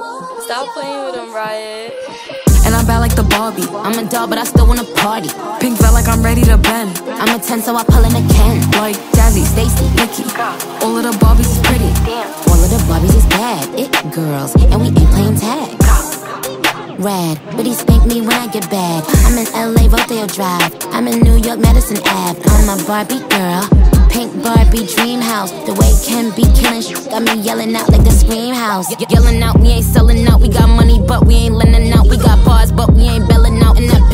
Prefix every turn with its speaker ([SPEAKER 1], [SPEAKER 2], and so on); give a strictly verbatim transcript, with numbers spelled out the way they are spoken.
[SPEAKER 1] Stop playing with him, Riot.
[SPEAKER 2] And I'm bad like the Barbie. I'm a doll, but I still wanna party. Pink felt like I'm ready to bend. I'm a ten, so I pull in a Ken. Like Jazzy, Stacy, Nikki. All of the Barbies is pretty. All of the Barbies is bad. It girls, and we ain't playing tag. Rad, but he spank me when I get bad. I'm in L A, Rodeo Drive. I'm in New York, Madison Ave. I'm a Barbie girl. Pink Barbie dream house. The way Ken be killing sh got me yelling out like the Scream House. Ye Yelling out, we ain't selling out. We got money, but we ain't lending out. We got bars, but we ain't belling out. In that